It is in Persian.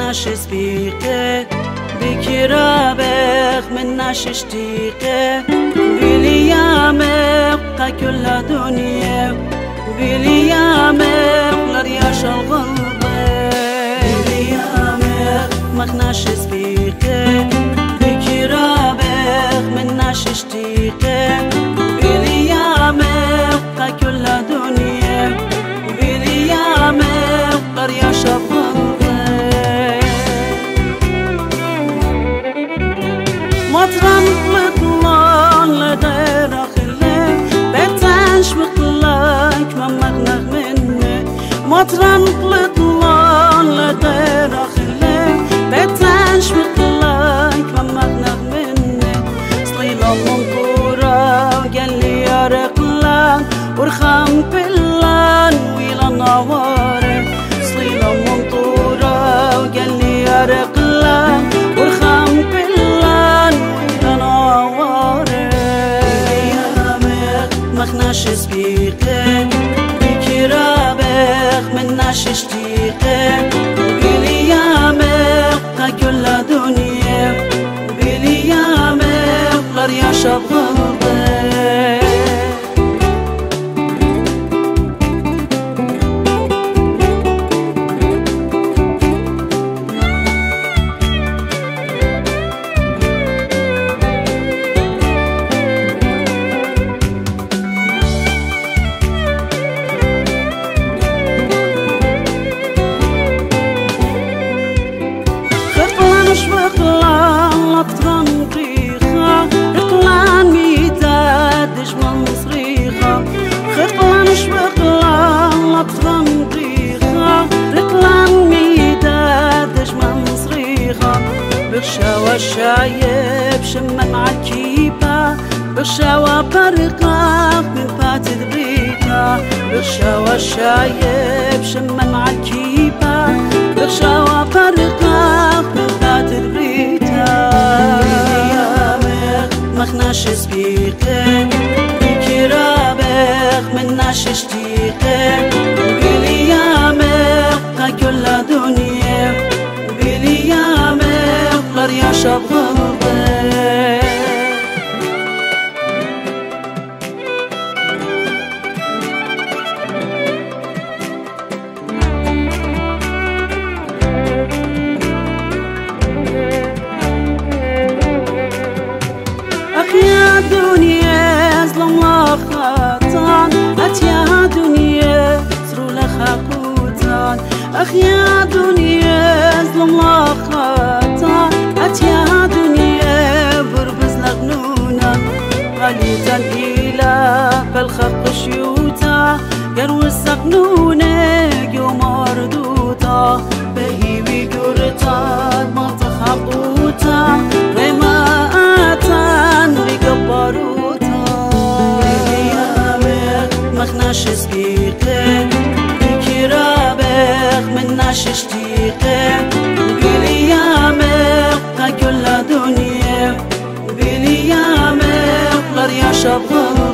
نشس بيقه بكرابخ من نشش ديقه بليامك كل دنيا بليامك لرياش الغلبة بليامك مخنشس بيقه بكرابخ من نشش ديقه بليامك كل دنيا بليامك لرياش الغلبة مطرم مطلال لغير أخلي بتنش مطلق ما مغنغ مني مطرم مطلال لغير أخلي بتنش مطلق ما مغنغ مني صليلة منطورة وقال لي يا رقلان ورخام بلان ويلا نواري صليلة منطورة وقال لي يا رقلان ورخام بلان مخنشس بيقه بكرابخ من نشش ديقه بليامك كل دنيا بليامك لرياش بغلبه بقلان لطران طريخة رقلان ميداد دجمن صريخة خقلانش بقلان لطران طريخة رقلان ميداد دجمن صريخة بغشاوة الشايب شمن عالكيبة بغشاوة برقاق من بات ذبيكة بغشاوة الشايب شمن عالكيبة بغشاوة برقاق من بات ذبيكة مخنشس بيقه بكرابخ من نشش ديقه بليامك كل دنيا بليامك لرياش بغلبه يا دنيا ظلم لخطان يا دنيا سرو لخاقوتان أخ يا دنيا ظلم لخطان يا دنيا بربز لغنونا غليتا إلى بالخلق شيوتا قروا السقنونة يوم أردوتا بهي بيقرطان ما تخاقوتا مخنشس بيقه بكرابخ من نشش ديقه بليامك كل دنيا بليامك لرياش بغلبه